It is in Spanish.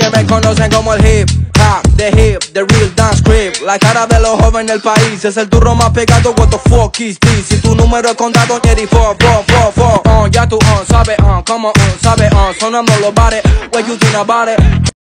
que me conocen como el hip hop, the real dance creep. La cara de los jóvenes del país, es el turro más pegado. What the fuck is this? Si tu número es contado, Jerry, ya tú sabes, como sabes, sonando los bares. What you think about it?